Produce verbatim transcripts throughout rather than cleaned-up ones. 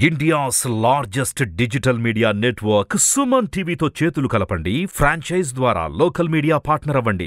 India's largest digital media network Suman టీవీతో చేతులు కలపండి. ఫ్రాంచైజ్ ద్వారా లోకల్ మీడియా పార్ట్నర్ అవ్వండి.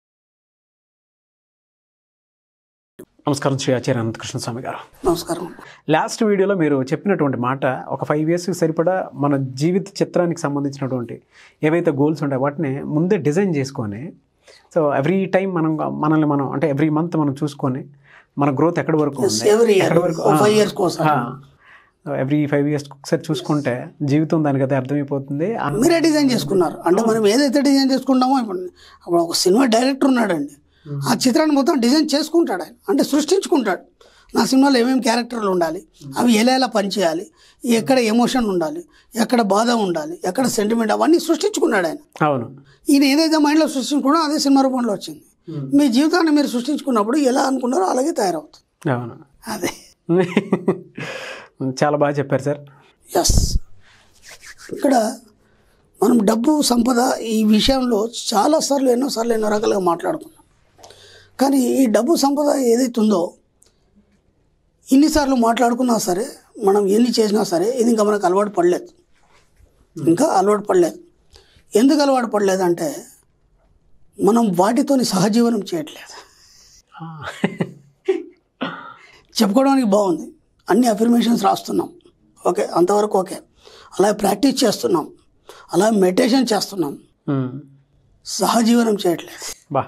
నమస్కారం శ్రీ ఆచార్య అనంతకృష్ణ స్వామి గారు. నమస్కారం. లాస్ట్ వీడియోలో మీరు చెప్పినటువంటి మాట ఒక ఫైవ్ ఇయర్స్కి సరిపడా మన జీవిత చిత్రానికి సంబంధించినటువంటి ఏవైతే గోల్స్ ఉంటాయో వాటిని ముందే డిజైన్ చేసుకొని, సో ఎవ్రీ టైం మనం మనల్ని మనం అంటే ఎవ్రీ మంత్ మనం చూసుకొని మన గ్రోత్ ఎక్కడి వరకు ఉంది, ఎక్కడి వరకు ఎవ్రీ ఫైవ్ ఇయర్స్ ఒకసారి చూసుకుంటే జీవితం దానికి అయితే అర్థమైపోతుంది. మీరే డిజైన్ చేసుకున్నారు అంటే మనం ఏదైతే డిజైన్ చేసుకుంటామో ఇప్పుడు అప్పుడు ఒక సినిమా డైరెక్టర్ ఉన్నాడండి, ఆ చిత్రాన్ని మొత్తం డిజైన్ చేసుకుంటాడు ఆయన, అంటే సృష్టించుకుంటాడు. నా సినిమాలో ఏమేమి క్యారెక్టర్లు ఉండాలి, అవి ఎలా ఎలా పనిచేయాలి, ఎక్కడ ఎమోషన్ ఉండాలి, ఎక్కడ బాధ ఉండాలి, ఎక్కడ సెంటిమెంట్, అవన్నీ సృష్టించుకున్నాడు ఆయన. అవును. ఈయన ఏదైతే మైండ్లో సృష్టించుకున్నాడో అదే సినిమా రూపంలో వచ్చింది. మీ జీవితాన్ని మీరు సృష్టించుకున్నప్పుడు ఎలా అనుకున్నారో అలాగే తయారవుతుంది. అవును, అదే చాలా బాగా చెప్పారు సార్. ఎస్, ఇక్కడ మనం డబ్బు సంపద ఈ విషయంలో చాలాసార్లు ఎన్నోసార్లు ఎన్నో రకాలుగా మాట్లాడుకున్నాం. కానీ ఈ డబ్బు సంపద ఏదైతే ఉందో ఇన్నిసార్లు మాట్లాడుకున్నా సరే, మనం ఎన్ని చేసినా సరే, ఇది ఇంకా మనకు అలవాటు పడలేదు. ఇంకా అలవాటు పడలేదు. ఎందుకు అలవాటు పడలేదంటే మనం వాటితోని సహజీవనం చేయట్లేదు. చెప్పుకోవడానికి బాగుంది, అన్ని అఫర్మేషన్స్ రాస్తున్నాం, ఓకే, అంతవరకు ఓకే. అలా ప్రాక్టీస్ చేస్తున్నాం, అలా మెడిటేషన్ చేస్తున్నాం, సహజీవనం చేయట్లేదు. బా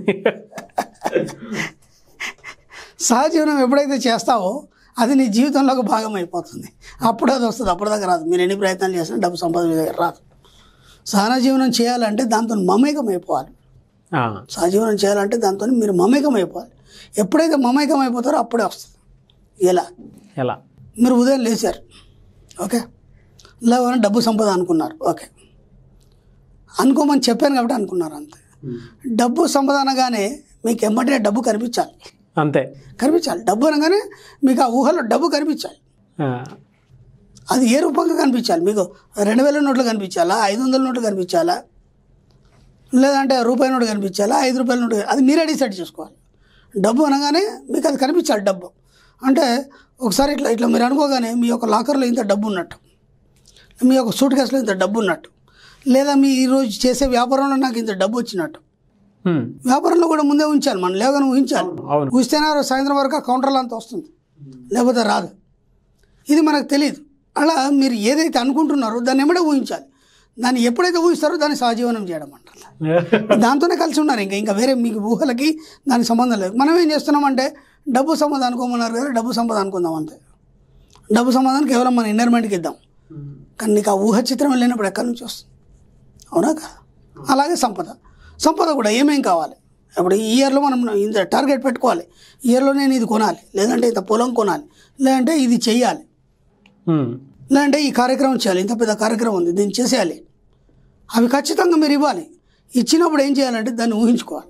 సహజీవనం ఎప్పుడైతే చేస్తావో అది నీ జీవితంలో ఒక భాగం అయిపోతుంది. అప్పుడు అది వస్తుంది, అప్పటిదాకా రాదు. మీరు ఎన్ని ప్రయత్నాలు చేసినా డబ్బు సంపద మీ దగ్గర రాదు. సహజీవనం చేయాలంటే దాంతో మమేకం అయిపోవాలి. సహజీవనం చేయాలంటే దాంతో మీరు మమేకం అయిపోవాలి. ఎప్పుడైతే మమేకం అయిపోతారో అప్పుడే వస్తుంది. ఎలా ఎలా మీరు ఉదయం లేచారు, ఓకే, లేవని డబ్బు సంపద అనుకున్నారు, ఓకే, అనుకోమని చెప్పాను కాబట్టి అనుకున్నారు, అంతే. డబ్బు సంపద అనగానే మీకు ఎమ్మటే డబ్బు కనిపించాలి, అంతే, కనిపించాలి. డబ్బు అనగానే మీకు ఆ ఊహలో డబ్బు కనిపించాలి. అది ఏ రూపంగా కనిపించాలి? మీకు రెండు వేల నోట్లు కనిపించాలా, ఐదు వందల నోట్లు కనిపించాలా, లేదంటే రూపాయి నోటు కనిపించాలా, ఐదు రూపాయల నోటు, అది మీరే డిసైడ్ చేసుకోవాలి. డబ్బు అనగానే మీకు అది కనిపించాలి. డబ్బు అంటే ఒకసారి ఇట్లా ఇట్లా మీరు అనుకోగానే మీ యొక్క లాకర్లో ఇంత డబ్బు ఉన్నట్టు, మీ యొక్క సూట్ కేసులో ఇంత డబ్బు ఉన్నట్టు, లేదా మీ ఈరోజు చేసే వ్యాపారంలో నాకు ఇంత డబ్బు వచ్చినట్టు. వ్యాపారంలో కూడా ముందే ఉంచాలి, మనం లేవగానే ఊహించాలి. ఊహిస్తేనే సాయంత్రం వరకు ఆ కౌంటర్లో అంత వస్తుంది, లేకపోతే రాదు. ఇది మనకు తెలియదు. అలా మీరు ఏదైతే అనుకుంటున్నారో దాన్ని ఎమ్మడే ఊహించాలి. దాన్ని ఎప్పుడైతే ఊహిస్తారో దాన్ని సహజీవనం చేయడం అంటారు. దాంతోనే కలిసి ఉన్నారు. ఇంకా ఇంకా వేరే మీకు ఊహలకి దానికి సంబంధం లేదు. మనం ఏం చేస్తున్నామంటే డబ్బు సంపద అనుకోమన్నారు కదా, డబ్బు సంపద అనుకుందాం అంతే. డబ్బు సంపదాన్ని కేవలం మన ఇన్నర్మెంట్కి ఇద్దాం. కానీ నీకు ఆ ఊహ చిత్రం వెళ్ళినప్పుడు ఎక్కడి నుంచి వస్తుంది? అవునా కదా? అలాగే సంపద సంపద కూడా ఏమేం కావాలి? ఇప్పుడు ఈ ఇయర్లో మనం ఇంత టార్గెట్ పెట్టుకోవాలి. ఇయర్లో నేను ఇది కొనాలి, లేదంటే ఇంత పొలం కొనాలి, లేదంటే ఇది చెయ్యాలి, లేదంటే ఈ కార్యక్రమం చేయాలి, ఇంత పెద్ద కార్యక్రమం ఉంది, దీన్ని చేసేయాలి. అవి ఖచ్చితంగా మీరు ఇవ్వాలి. ఇచ్చినప్పుడు ఏం చేయాలంటే దాన్ని ఊహించుకోవాలి.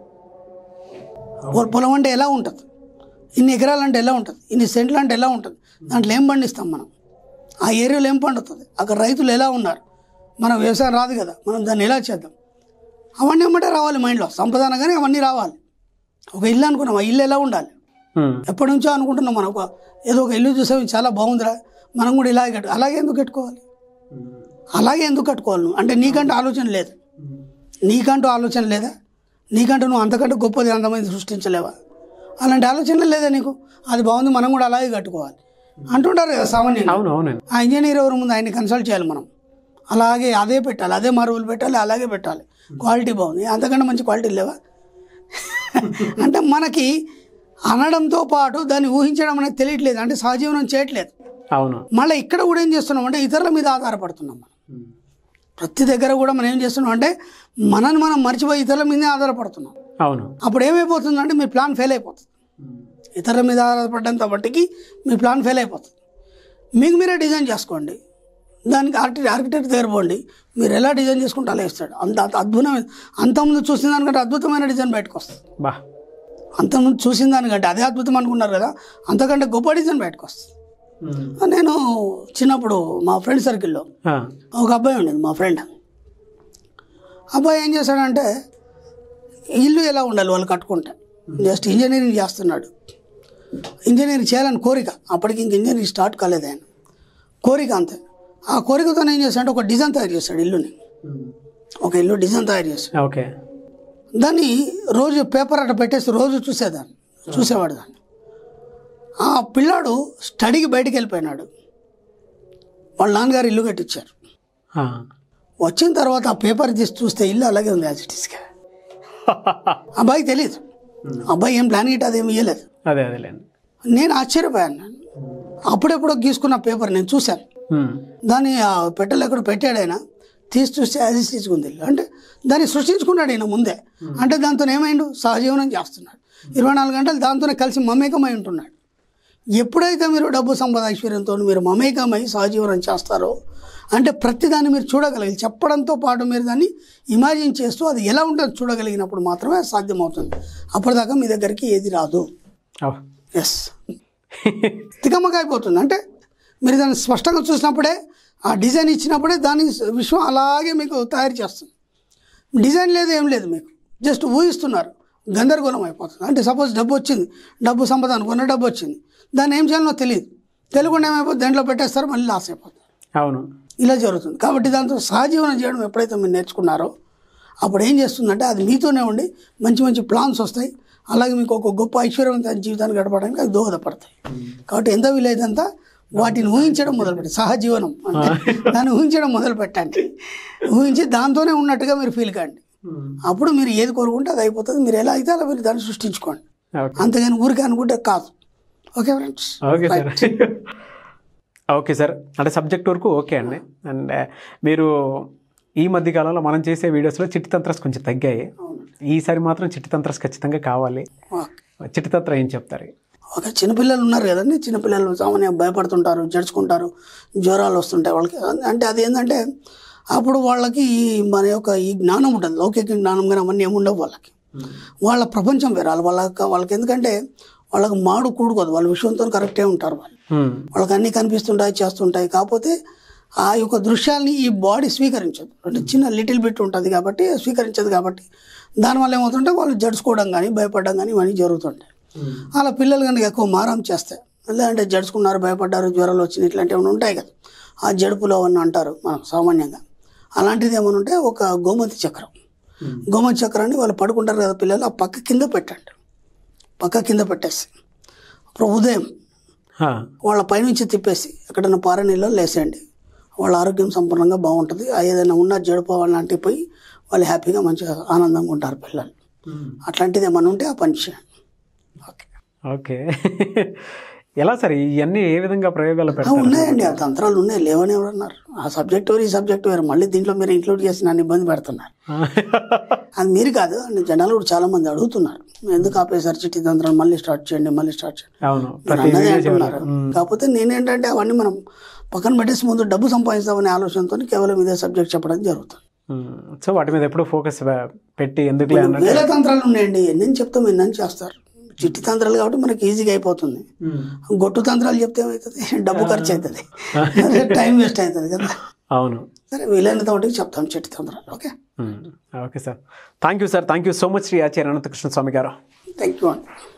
పొలం అంటే ఎలా ఉంటుంది, ఇన్ని ఎకరాలు అంటే ఎలా ఉంటుంది, ఇన్ని సెంట్లు అంటే ఎలా ఉంటుంది, దాంట్లో ఏం పండిస్తాం మనం, ఆ ఏరియాలో ఏం పండుతుంది, అక్కడ రైతులు ఎలా ఉన్నారు, మనం వ్యవసాయం రాదు కదా, మనం దాన్ని ఎలా చేద్దాం, అవన్నీ ఏమంటే రావాలి మైండ్లో. సంపద అనగానే అవన్నీ రావాలి. ఒక ఇల్లు అనుకున్నాం, ఆ ఇల్లు ఎలా ఉండాలి, ఎప్పటి నుంచో అనుకుంటున్నాం మనం, ఒక ఏదో ఒక ఇల్లు చూసాం చాలా బాగుందిరా, మనం కూడా ఇలాగే కట్టు, అలాగే ఎందుకు కట్టుకోవాలి, అలాగే ఎందుకు కట్టుకోవాలి అంటే నీకంటూ ఆలోచన లేదు, నీకంటూ ఆలోచన లేదా, నీకంటూ నువ్వు అంతకంటే గొప్పది అంతమంది సృష్టించలేవా, అలాంటి ఆలోచన లేదా నీకు? అది బాగుంది, మనం కూడా అలాగే కట్టుకోవాలి అంటుంటారు కదా సామాన్యంగా. అవును అవును. ఆ ఇంజనీర్ ఎవరు ముందు ఆయన్ని కన్సల్ట్ చేయాలి మనం, అలాగే అదే పెట్టాలి, అదే మార్బుల్ పెట్టాలి, అలాగే పెట్టాలి, క్వాలిటీ బాగుంది, అంతకంటే మంచి క్వాలిటీ లేవా అంటే మనకి అనడంతో పాటు దాన్ని ఊహించడం అనేది తెలియట్లేదు, అంటే సహజీవనం చేయట్లేదు. అవును. మళ్ళీ ఇక్కడ కూడా ఏం చేస్తున్నాం అంటే ఇతరుల మీద ఆధారపడుతున్నాం. మనం ప్రతి దగ్గర కూడా మనం ఏం చేస్తున్నాం అంటే మనని మనం మర్చిపోయి ఇతరుల మీదే ఆధారపడుతున్నాం. అవును. అప్పుడు ఏమైపోతుంది అంటే మీ ప్లాన్ ఫెయిల్ అయిపోతుంది. ఇతరుల మీద ఆధారపడ్డంత బట్టికి మీ ప్లాన్ ఫెయిల్ అయిపోతుంది. మీకు మీరే డిజైన్ చేసుకోండి, దానికి ఆర్కి ఆర్కిటెక్ట్ దగ్గర పోండి, మీరు ఎలా డిజైన్ చేసుకుంటే అలా ఇస్తాడు. అంత అద్భుతమైన, అంతకుముందు చూసిన దానికంటే అద్భుతమైన డిజైన్ బయటకు వస్తుంది. బా అంతకుముందు చూసిన దానికంటే అదే అద్భుతం అనుకున్నారు కదా, అంతకంటే గొప్ప డిజైన్ బయటకు వస్తుంది. నేను చిన్నప్పుడు మా ఫ్రెండ్ సర్కిల్లో ఒక అబ్బాయి ఉండేది, మా ఫ్రెండ్. అబ్బాయి ఏం చేశాడంటే ఇల్లు ఎలా ఉండాలి వాళ్ళు కట్టుకుంటే, జస్ట్ ఇంజనీరింగ్ చేస్తున్నాడు, ఇంజనీరింగ్ చేయాలని కోరిక, అప్పటికి ఇంక ఇంజనీరింగ్ స్టార్ట్ కాలేదు ఆయన. కోరిక అంతే. ఆ కోరికతో ఏం చేస్తాడు, ఒక డిజైన్ తయారు చేస్తాడు ఇల్లుని, ఒక ఇల్లు డిజైన్ తయారు చేస్తాడు. ఓకే. దాన్ని రోజు పేపర్ అట్ట పెట్టేసి రోజు చూసేదాన్ని చూసేవాడు దాన్ని. ఆ పిల్లాడు స్టడీకి బయటికి వెళ్ళిపోయినాడు, వాళ్ళ నాన్నగారు ఇల్లు కట్టించారు. వచ్చిన తర్వాత ఆ పేపర్ తీసి చూస్తే ఇల్లు అలాగే ఉంది యాజ్ ఇట్ ఈస్గా. అబ్బాయికి తెలియదు, అబ్బాయి ఏం ప్లాన్ గిట్ అదేమి ఇవ్వలేదు. అదే అదేలేండి. నేను ఆశ్చర్యపోయాను. అప్పుడెప్పుడో గీసుకున్న పేపర్ నేను చూశాను, దాన్ని పెట్టెలు ఎక్కడ పెట్టాడు ఆయన, తీసి చూస్తే యాజ్ ఇట్ ఈస్గా ఉంది ఇల్లు. అంటే దాన్ని సృష్టించుకున్నాడు ఈయన ముందే. అంటే దాంతో ఏమైండు, సహజీవనం చేస్తున్నాడు, ఇరవై నాలుగు గంటలు దాంతోనే కలిసి మమేకమై ఉంటున్నాడు. ఎప్పుడైతే మీరు డబ్బు సంపద ఐశ్వర్యంతో మీరు మమేకమై సహజీవనం చేస్తారో అంటే ప్రతిదాన్ని మీరు చూడగలిగి చెప్పడంతో పాటు మీరు దాన్ని ఇమాజిన్ చేస్తూ అది ఎలా ఉంటుందో చూడగలిగినప్పుడు మాత్రమే సాధ్యమవుతుంది. అప్పటిదాకా మీ దగ్గరికి ఏది రాదు. ఎస్, తికమక అయిపోతుంది. అంటే మీరు దాన్ని స్పష్టంగా చూసినప్పుడే, ఆ డిజైన్ ఇచ్చినప్పుడే దాని విశ్వం అలాగే మీకు తయారు చేస్తుంది. డిజైన్ లేదు, ఏం లేదు, మీకు జస్ట్ ఊహిస్తున్నారు, గందరగోళం అయిపోతుంది. అంటే సపోజ్ డబ్బు వచ్చింది, డబ్బు సంపద అనుకున్న డబ్బు వచ్చింది, దాన్ని ఏం చేయాలో తెలియదు, తెలియకుండా ఏమైపోతుంది, దాంట్లో పెట్టేస్తారు, మళ్ళీ లాస్ అయిపోతుంది. అవును, ఇలా జరుగుతుంది. కాబట్టి దాంతో సహజీవనం చేయడం ఎప్పుడైతే మీరు నేర్చుకున్నారో అప్పుడు ఏం చేస్తుందంటే అది మీతోనే ఉండి మంచి మంచి ప్లాన్స్ వస్తాయి, అలాగే మీకు ఒక గొప్ప ఐశ్వర్యవంతమైన జీవితాన్ని గడపడానికి అది దోహదపడతాయి. కాబట్టి ఎంత వీలైనంత వాటిని ఊహించడం మొదలుపెట్టి, సహజీవనం అంటే దాన్ని ఊహించడం మొదలు పెట్టండి. ఊహించి దాంతోనే ఉన్నట్టుగా మీరు ఫీల్ కాండి. అప్పుడు మీరు ఏది కోరుకుంటే అది అయిపోతుంది. మీరు ఎలా అయితే అలా మీరు దాన్ని సృష్టించుకోండి, అంతేగాని ఊరికే అనుకుంటే కాదు. Okay friends? Okay sir. Okay sir, అంటే సబ్జెక్ట్ వరకు ఓకే అండి. అండ్ మీరు ఈ మధ్య కాలంలో మనం చేసే వీడియోస్లో చిట్టి తంత్రాస్ కొంచెం తగ్గాయి. ఈసారి మాత్రం చిట్టి తంత్రాస్ ఖచ్చితంగా కావాలి. చిట్టి తంత్రం ఏం చెప్తారు? ఒక చిన్నపిల్లలు ఉన్నారు కదండి, చిన్నపిల్లలు సామాన్య భయపడుతుంటారు, జడుచుకుంటారు, జ్వరాలు వస్తుంటాయి వాళ్ళకి. అంటే అది ఏంటంటే అప్పుడు వాళ్ళకి మన యొక్క ఈ జ్ఞానం ఉంటుంది, లౌకిక జ్ఞానం కానీ అవన్నీ ఏముండవు వాళ్ళకి. వాళ్ళ ప్రపంచం వేరాలి వాళ్ళకి. వాళ్ళకి ఎందుకంటే వాళ్ళకి మాడు కూడుకోదు, వాళ్ళ విషయంతో కరెక్టే ఉంటారు వాళ్ళు. వాళ్ళకి అన్నీ కనిపిస్తుంటాయి, చేస్తుంటాయి. కాకపోతే ఆ యొక్క దృశ్యాల్ని ఈ బాడీ స్వీకరించదు. అంటే చిన్న లిటిల్ బిట్ ఉంటుంది కాబట్టి స్వీకరించదు. కాబట్టి దానివల్ల ఏమవుతుంటే వాళ్ళు జడుచుకోవడం కానీ భయపడడం కానీ ఇవన్నీ జరుగుతుంటాయి. అలా పిల్లలు కనుక ఎక్కువ మారం చేస్తాయి, లేదంటే జడుచుకున్నారు, భయపడ్డారు, జ్వరాలు వచ్చినాయి, ఇట్లాంటివి ఏమైనా ఉంటాయి కదా, ఆ జడుపులో అవన్నీ అంటారు మనం సామాన్యంగా. అలాంటిది ఏమైనా ఉంటే ఒక గోమతి చక్రం, గోమతి చక్రాన్ని వాళ్ళు పడుకుంటారు కదా పిల్లలు, ఆ పక్క కింద పెట్టండి. పక్క కింద పెట్టేసి అప్పుడు ఉదయం వాళ్ళ పైనుంచి తిప్పేసి ఎక్కడైనా పార నీళ్ళలో లేసేయండి. వాళ్ళ ఆరోగ్యం సంపూర్ణంగా బాగుంటుంది. ఏదైనా ఉన్న జడుపు అలాంటివి పోయి వాళ్ళు హ్యాపీగా మంచిగా ఆనందంగా ఉంటారు పిల్లలు. అట్లాంటిది ఏమన్నా ఉంటే ఆ పని చేయండి. Okay okay. ఎలా సార్ ఇవన్నీ ఏ విధంగా ప్రయోగాలు పెడతారు? ఉన్నాయండి, ఆ తంత్రాలు ఉన్నాయి, లేవని ఎవరన్నారు? ఆ సబ్జెక్ట్ వేరు, ఈ సబ్జెక్ట్ వేరు, మళ్ళీ దీంట్లో మీరు ఇంక్లూడ్ చేసి నన్ను ఇబ్బంది పెడుతున్నారు. అది మీరు కాదు, జనాలు కూడా చాలా మంది అడుగుతున్నారు, ఎందుకు ఆపేసారు చిట్టి తంత్రాలు, మళ్ళీ స్టార్ట్ చేయండి, మళ్ళీ స్టార్ట్ చేయండి అన్నదే అంటున్నారు. కాకపోతే నేనేంటంటే అవన్నీ మనం పక్కన పెట్టేసి ముందు డబ్బు సంపాదిస్తామనే ఆలోచనతో కేవలం ఇదే సబ్జెక్ట్ చెప్పడం జరుగుతుంది. సో వాటి మీద ఎప్పుడు ఫోకస్ పెట్టి ఎందుకు వేరే తంత్రాలు ఉన్నాయండి, ఎన్ని చెప్తాం ఎన్ని చేస్తారు. చిట్టి తంత్రాలు కాబట్టి మనకి ఈజీగా అయిపోతుంది. గొట్టు తంత్రాలు చెప్తే ఏమవుతుంది, డబ్బు ఖర్చు అవుతుంది, టైం వేస్ట్ అవుతుంది కదా. అవును, సరే వీలైనంత ఒకటి చెప్తాం చిట్టి తంత్రాలు. Okay okay sir, thank you sir, thank you so much Shri Acharya Ananta Krishna Swami garu. Thank you అండి.